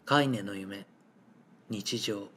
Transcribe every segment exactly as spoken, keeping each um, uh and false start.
カイネの夢、日常。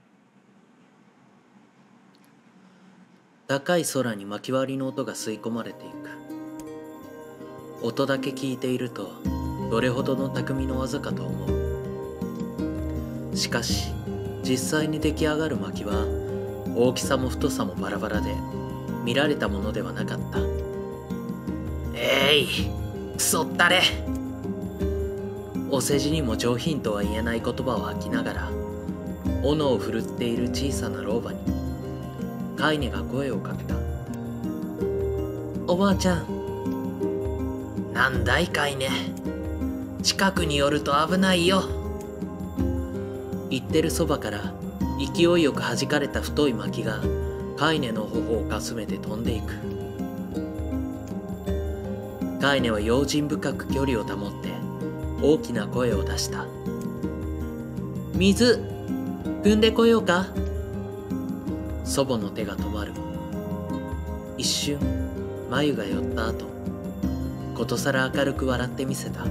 高い空に薪割りの音が吸い込まれていく。音だけ聞いているとどれほどの匠の技かと思う。しかし実際に出来上がる薪は大きさも太さもバラバラで見られたものではなかった。えい、くそったれ。お世辞にも上品とは言えない言葉を吐きながら斧を振るっている小さな老婆にカイネが声をかけた。おばあちゃん。なんだいカイネ、近くに寄ると危ないよ。言ってるそばから勢いよく弾かれた太い薪がカイネの頬をかすめて飛んでいく。カイネは用心深く距離を保って大きな声を出した。水汲んでこようか。祖母の手が止まる。一瞬眉が寄った後、ことさら明るく笑ってみせた。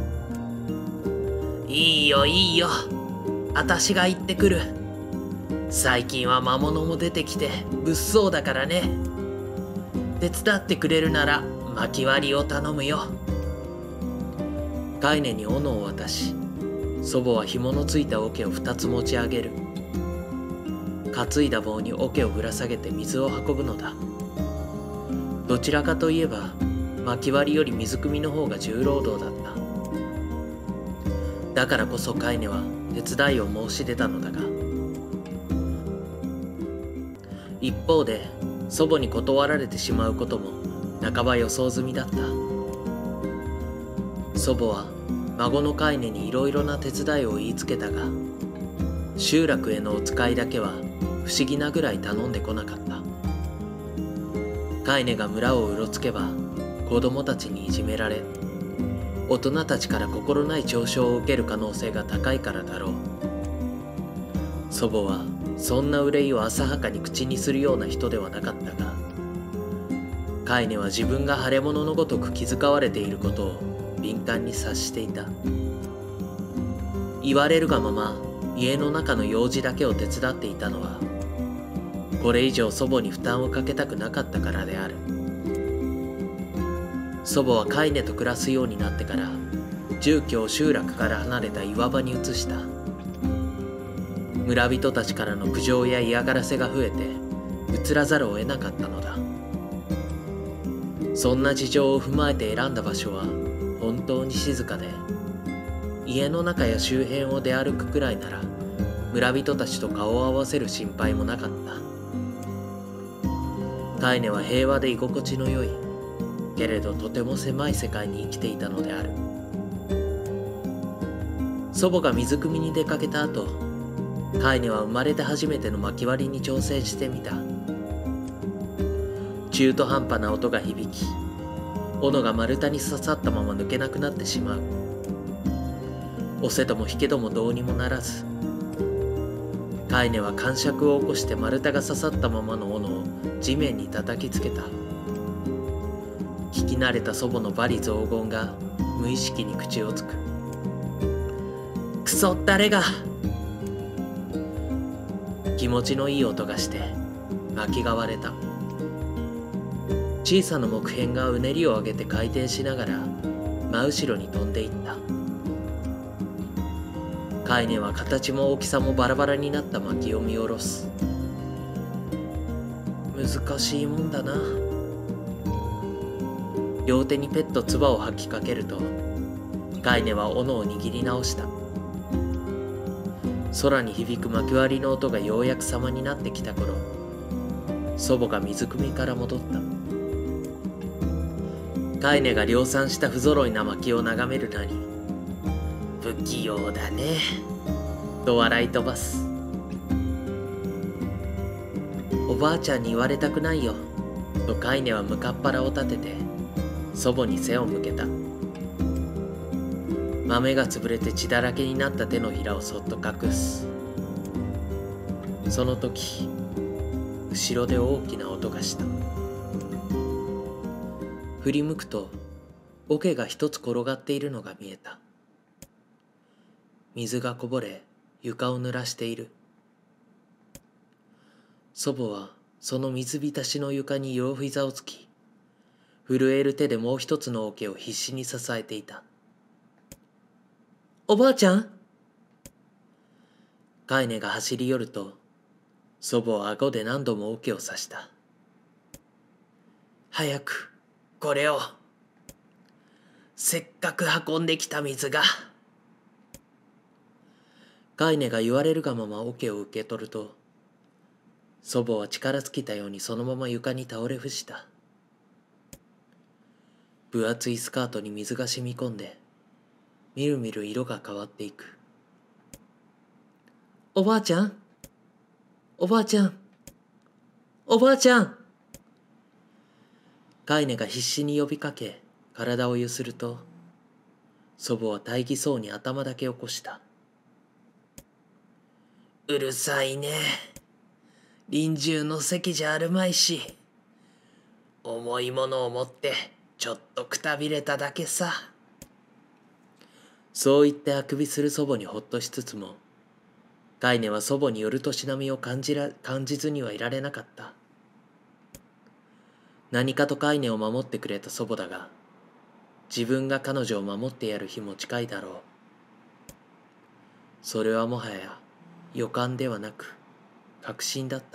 いいよいいよ、あたしが行ってくる。最近は魔物も出てきて物騒だからね。手伝ってくれるなら薪割りを頼むよ。カイネに斧を渡し、祖母は紐のついた桶を二つ持ち上げる。担いだ棒に桶をぶら下げて水を運ぶのだ。どちらかといえば薪割りより水汲みの方が重労働だった。だからこそカイネは手伝いを申し出たのだが、一方で祖母に断られてしまうことも半ば予想済みだった。祖母は孫のカイネにいろいろな手伝いを言いつけたが、集落へのお使いだけは不思議なぐらい頼んでこなかった。カイネが村をうろつけば子供たちにいじめられ、大人たちから心ない嘲笑を受ける可能性が高いからだろう。祖母はそんな憂いを浅はかに口にするような人ではなかったが、カイネは自分が腫れ物のごとく気遣われていることを敏感に察していた。言われるがまま家の中の用事だけを手伝っていたのは、これ以上祖母に負担をかけたくなかったからである。祖母はカイネと暮らすようになってから住居を集落から離れた岩場に移した。村人たちからの苦情や嫌がらせが増えて移らざるを得なかったのだ。そんな事情を踏まえて選んだ場所は本当に静かで、家の中や周辺を出歩くくらいなら村人たちと顔を合わせる心配もなかった。カイネは平和で居心地の良いけれどとても狭い世界に生きていたのである。祖母が水汲みに出かけた後、カイネは生まれて初めての薪割りに挑戦してみた。中途半端な音が響き、斧が丸太に刺さったまま抜けなくなってしまう。押せども引けどもどうにもならず、カイネは感触を起こして丸太が刺さったままの斧を地面に叩きつけた。聞き慣れた祖母の罵詈雑言が無意識に口をつく。くそったれが。気持ちのいい音がして薪が割れた。小さな木片がうねりを上げて回転しながら真後ろに飛んでいった。カイネは形も大きさもバラバラになった薪を見下ろす。難しいもんだな。両手にペット唾を吐きかけると、カイネは斧を握り直した。空に響く薪割りの音がようやく様になってきた頃、祖母が水汲みから戻った。カイネが量産した不揃いな薪を眺めるなり、不器用だねと笑い飛ばす。おばあちゃんに言われたくないよとカイネは向かっ腹を立てて祖母に背を向けた。豆が潰れて血だらけになった手のひらをそっと隠す。その時、後ろで大きな音がした。振り向くと桶が一つ転がっているのが見えた。 水がこぼれ床を濡らしている。祖母はその水浸しの床に両膝をつき、震える手でもう一つの桶を必死に支えていた。おばあちゃん。カイネが走り寄ると、祖母は顎で何度も桶を刺した。早くこれを。せっかく運んできた水が。カイネが言われるがまま桶を受け取ると、祖母は力尽きたようにそのまま床に倒れ伏した。分厚いスカートに水が染み込んで、みるみる色が変わっていく。おばあちゃん、おばあちゃん、おばあちゃん。カイネが必死に呼びかけ、体をゆすると、祖母は大儀そうに頭だけ起こした。うるさいね。臨終の席じゃあるまいし、重いものを持ってちょっとくたびれただけさ。そう言ってあくびする祖母にほっとしつつも、カイネは祖母によるとしなみを感じら感じずにはいられなかった。何かとカイネを守ってくれた祖母だが、自分が彼女を守ってやる日も近いだろう。それはもはや予感ではなく確信だった。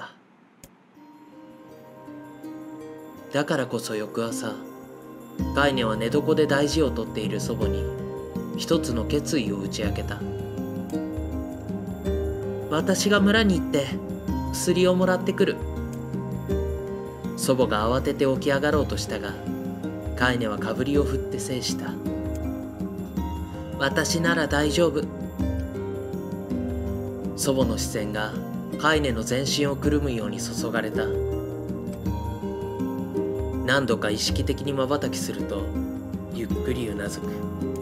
だからこそ翌朝、カイネは寝床で大事をとっている祖母に一つの決意を打ち明けた。私が村に行って薬をもらってくる。祖母が慌てて起き上がろうとしたが、カイネはかぶりを振って制した。私なら大丈夫。祖母の視線がカイネの全身をくるむように注がれた。何度か意識的に瞬きすると、ゆっくりうなずく。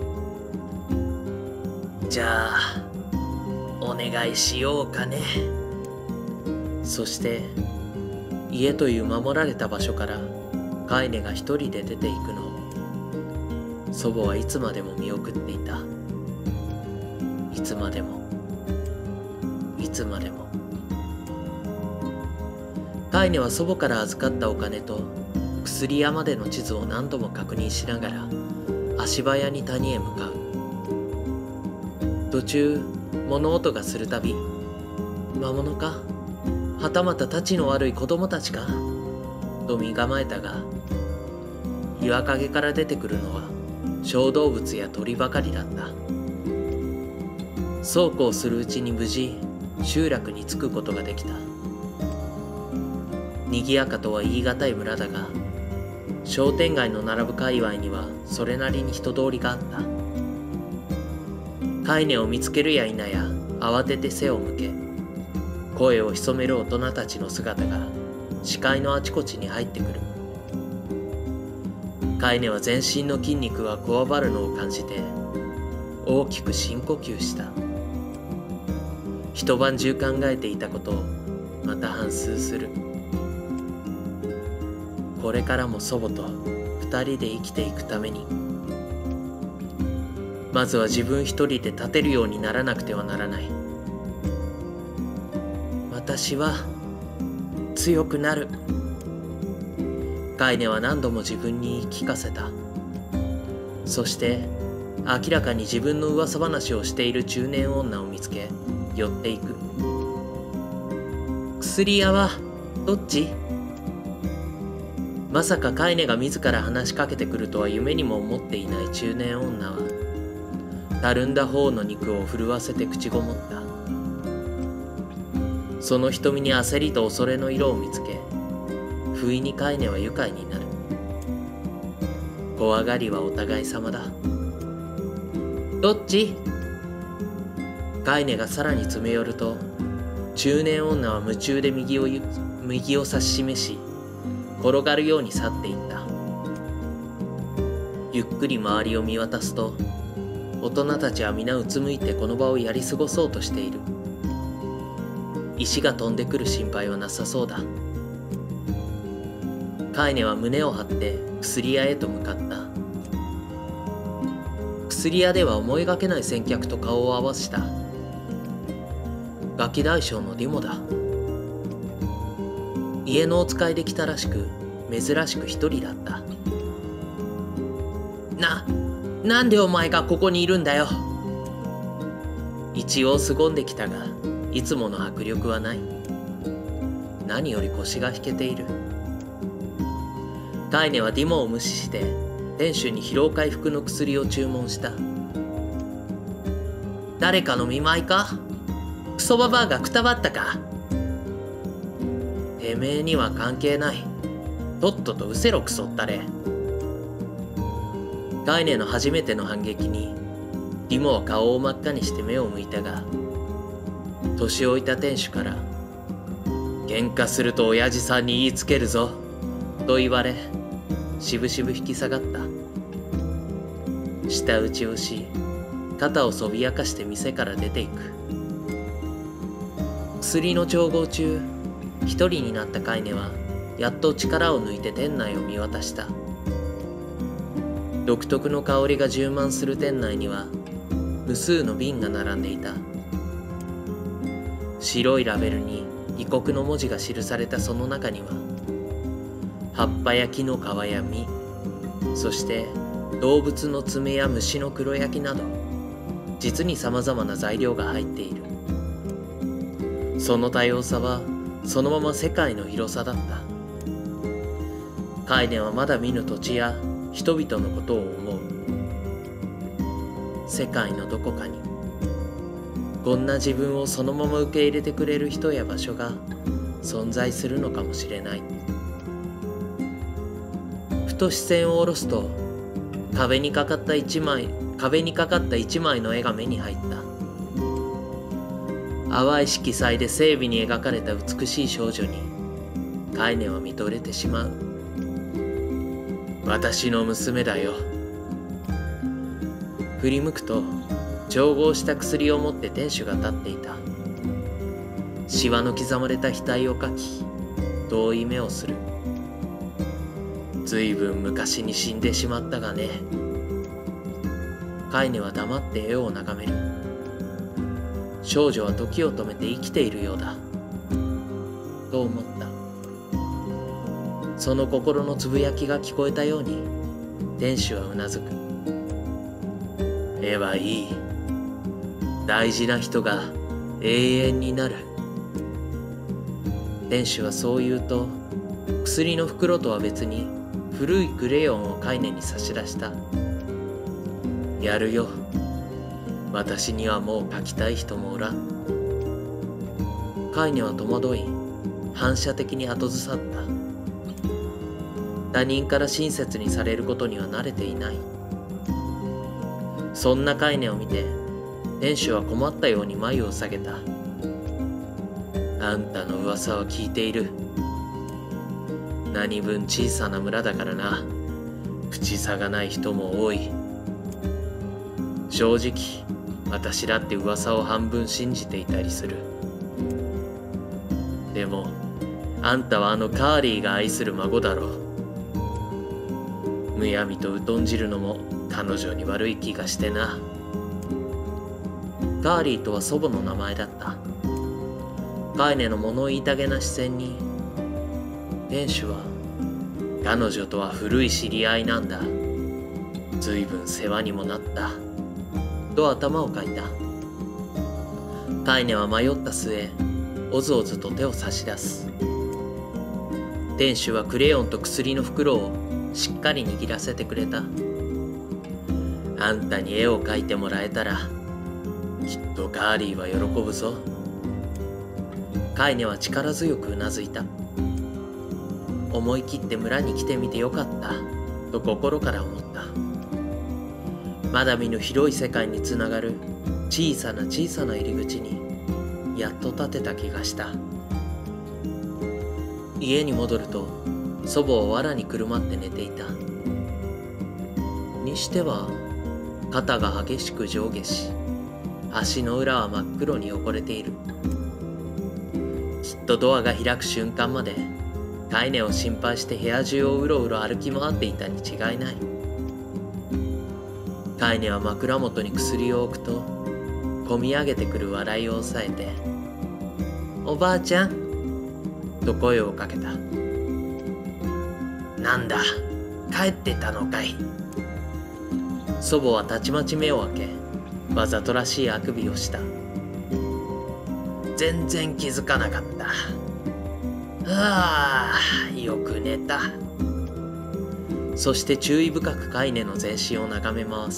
じゃあ、お願いしようかね。そして、家という守られた場所からカイネが一人で出ていくのを、祖母はいつまでも見送っていた。いつまでも、いつまでも。カイネは祖母から預かったお金と薬屋までの地図を何度も確認しながら足早に谷へ向かう。途中、物音がするたび、魔物か、はたまたたちの悪い子供たちかと身構えたが、岩陰から出てくるのは小動物や鳥ばかりだった。そうこうするうちに無事集落に着くことができた。賑やかとは言い難い村だが、商店街の並ぶ界隈にはそれなりに人通りがあった。カイネを見つけるや否や慌てて背を向け、声を潜める大人たちの姿が視界のあちこちに入ってくる。カイネは全身の筋肉がこわばるのを感じて大きく深呼吸した。一晩中考えていたことをまた反芻する。これからも祖母と二人で生きていくために、まずは自分一人で立てるようにならなくてはならない。私は強くなる。カイネは何度も自分に言い聞かせた。そして明らかに自分の噂話をしている中年女を見つけ寄っていく。薬屋はどっち？まさかカイネが自ら話しかけてくるとは夢にも思っていない中年女は、たるんだ方の肉を震わせて口ごもった。その瞳に焦りと恐れの色を見つけ、不意にカイネは愉快になる。怖がりはお互い様だ。どっち？カイネがさらに詰め寄ると、中年女は夢中で右を右を指し示し、転がるように去っていった。ゆっくり周りを見渡すと、大人たちは皆うつむいてこの場をやり過ごそうとしている。石が飛んでくる心配はなさそうだ。カイネは胸を張って薬屋へと向かった。 薬屋では思いがけない先客と顔を合わせた。ガキ大将のディモだ。家のお使いで来たらしく、珍しく一人だった。な、なんでお前がここにいるんだよ。一応凄んできたが、いつもの迫力はない。何より腰が引けている。カイネはディモを無視して店主に疲労回復の薬を注文した。誰かの見舞いか？クソババアがくたばったか？てめえには関係ない。とっととうせろクソったれ。カイネの初めての反撃にディモは顔を真っ赤にして目を向いたが、年老いた店主から喧嘩すると親父さんに言いつけるぞと言われ、しぶしぶ引き下がった。舌打ちをし、肩をそびやかして店から出ていく。薬の調合中、一人になったカイネはやっと力を抜いて店内を見渡した。独特の香りが充満する店内には無数の瓶が並んでいた。白いラベルに異国の文字が記されたその中には、葉っぱや木の皮や実、そして動物の爪や虫の黒焼きなど、実にさまざまな材料が入っている。その多様さはそのまま世界の広さだった。カイネはまだ見ぬ土地や人々のことを思う。世界のどこかにこんな自分をそのまま受け入れてくれる人や場所が存在するのかもしれない。ふと視線を下ろすと、壁にかかった一枚壁にかかった一枚の絵が目に入った。淡い色彩で精美に描かれた美しい少女にカイネは見とれてしまう。私の娘だよ。振り向くと、調合した薬を持って店主が立っていた。シワの刻まれた額を描き、遠い目をする。ずいぶん昔に死んでしまったがね。カイネは黙って絵を眺める。少女は時を止めて生きているようだと思った。その心のつぶやきが聞こえたように店主はうなずく。絵はいい。大事な人が永遠になる。店主はそう言うと、薬の袋とは別に古いクレヨンをカイネに差し出した。やるよ。私にはもう描きたい人もおらん。カイネは戸惑い、反射的に後ずさった。他人から親切にされることには慣れていない。そんなカイネを見て、店主は困ったように眉を下げた。あんたの噂は聞いている。何分小さな村だからな。口差がない人も多い。正直、私だって噂を半分信じていたりする。でも、あんたはあのカーリーが愛する孫だろう。むやみと疎んじるのも彼女に悪い気がしてな。カーリーとは祖母の名前だった。カイネの物言いたげな視線に、店主は、彼女とは古い知り合いなんだ。ずいぶん世話にもなった。と頭をかいた。カイネは迷った末、おずおずと手を差し出す。店主はクレヨンと薬の袋をしっかり握らせてくれた。あんたに絵を描いてもらえたら、きっとカーリーは喜ぶぞ。カイネは力強くうなずいた。思い切って村に来てみてよかったと心から思った。まだ見ぬ広い世界につながる小さな小さな入り口にやっと立てた気がした。家に戻ると祖母は藁にくるまって寝ていた。にしては肩が激しく上下し、足の裏は真っ黒に汚れている。きっとドアが開く瞬間までカイネを心配して部屋中をうろうろ歩き回っていたに違いない。 カイネは枕元に薬を置くと、こみ上げてくる笑いを抑えて、おばあちゃんと声をかけた。なんだ、帰ってたのかい。祖母はたちまち目を開け、わざとらしいあくびをした。全然気づかなかった。ああ、よく寝た。そして注意深くカイネの全身を眺めます。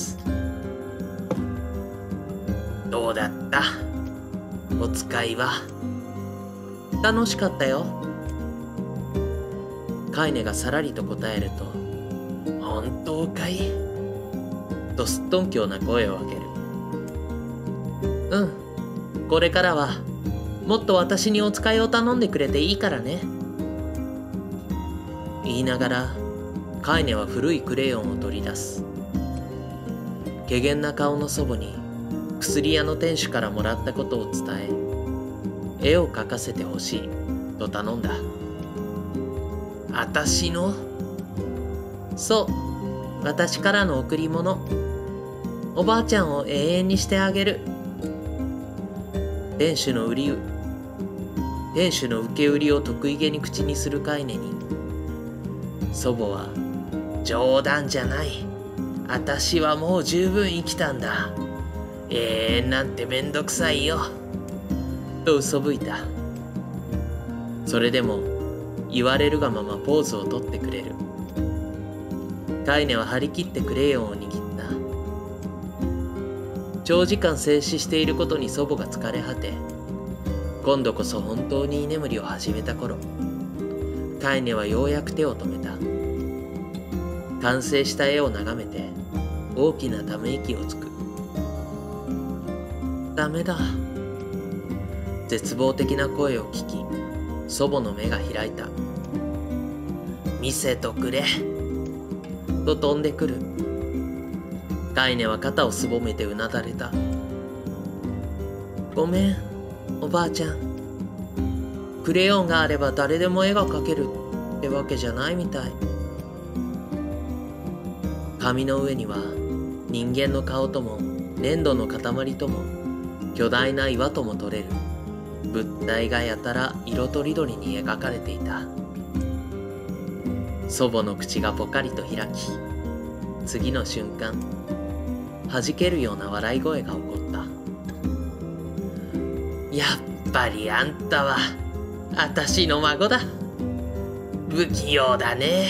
どうだった？お使いは。楽しかったよ。カイネがさらりと答えると、本当かい？とすっとんきょうな声を上げる。うん、これからはもっと私にお使いを頼んでくれていいからね。言いながらカイネは古いクレヨンを取り出す。怪訝な顔の祖母に薬屋の店主からもらったことを伝え、絵を描かせてほしいと頼んだ。あたしの？そう、私からの贈り物。おばあちゃんを永遠にしてあげる。店主の売り店主の受け売りを得意げに口にするカイネに、祖母は、冗談じゃない。あたしはもう十分生きたんだ。永遠なんてめんどくさいよ。と嘘吹いた。それでも、言われるがままポーズをとってくれる。カイネは張り切ってクレヨンを握った。長時間静止していることに祖母が疲れ果て、今度こそ本当に居眠りを始めた頃、カイネはようやく手を止めた。完成した絵を眺めて大きなため息をつく。ダメだ。絶望的な声を聞き、祖母の目が開いた。見せとくれ。と飛んでくる。カイネは肩をすぼめてうなだれた。ごめん、おばあちゃん。クレヨンがあれば誰でも絵が描けるってわけじゃないみたい。紙の上には人間の顔とも粘土の塊とも巨大な岩とも取れる物体がやたら色とりどりに描かれていた。祖母の口がぽかりと開き、次の瞬間、弾けるような笑い声が起こった。やっぱりあんたはあたしの孫だ。不器用だね。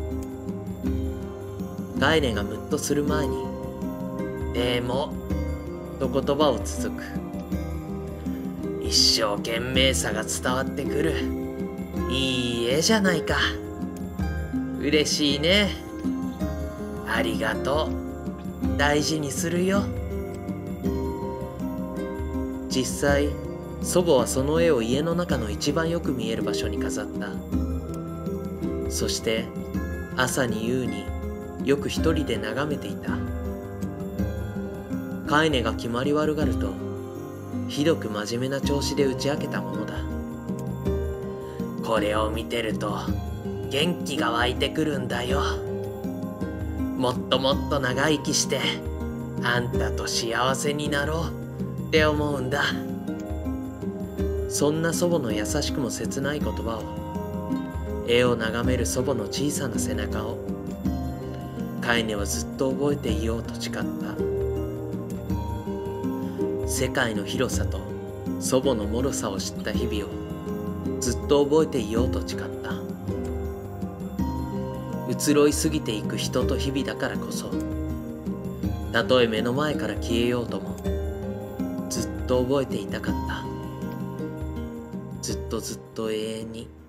カイネがムッとする前に、でも、と言葉を続く。一生懸命さが伝わってくる。いい絵じゃないか。嬉しいね。ありがとう。大事にするよ。実際、祖母はその絵を家の中の一番よく見える場所に飾った。そして、朝に夕によく一人で眺めていた。カイネが決まり悪がると、ひどく真面目な調子で打ち明けたものだ。これを見てると、元気が湧いてくるんだよ。もっともっと長生きして、あんたと幸せになろうって思うんだ。そんな祖母の優しくも切ない言葉を、絵を眺める祖母の小さな背中を、カイネはずっと覚えていようと誓った。世界の広さと祖母の脆さを知った日々をずっと覚えていようと誓った。移ろい過ぎていく人と日々だからこそ、たとえ目の前から消えようともずっと覚えていたかった。ずっとずっと永遠に。